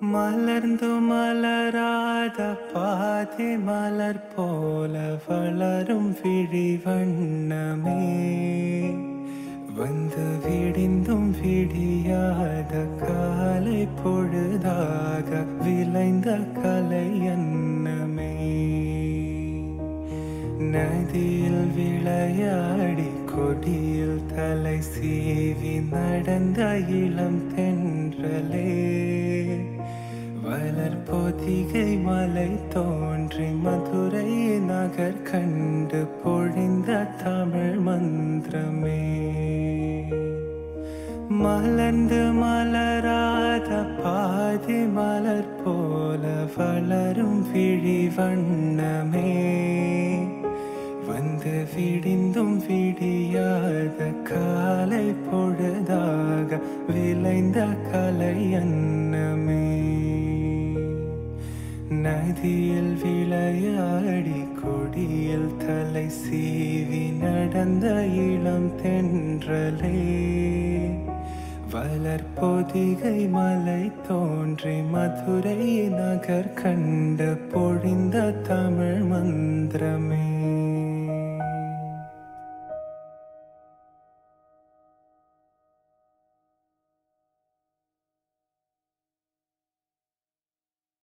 மலர்ந்து மலராத பாதி மலர் போல வளரும் விழி வண்ணமே வந்து விடிந்தும் விடியாத காலை பொழுதாக விளைந்த கலை எண்ணமே நதியில் விளையாடி கொடியில் தலை சீவி நடந்த இளம் தென்றலே வளர்பொதிகை மலை தோன்றி மதுரை நகர் கண்டு பொழிந்த தமிழ் மந்திரமே மலர்ந்து மலராத பாதி மலர் போல வளரும் விழி வண்ணமே வந்து விடிந்தும் விடியாத காலை பொழுதாக விளைந்த கலை எண்ணமே நதியில் விளையாடி கொடியில் தலை சீவி நடந்த இளம் தென்றலே வளர்பொதிகை மலை தோன்றி மதுரை நகர் கண்டு பொழிந்த தமிழ் மந்திரமே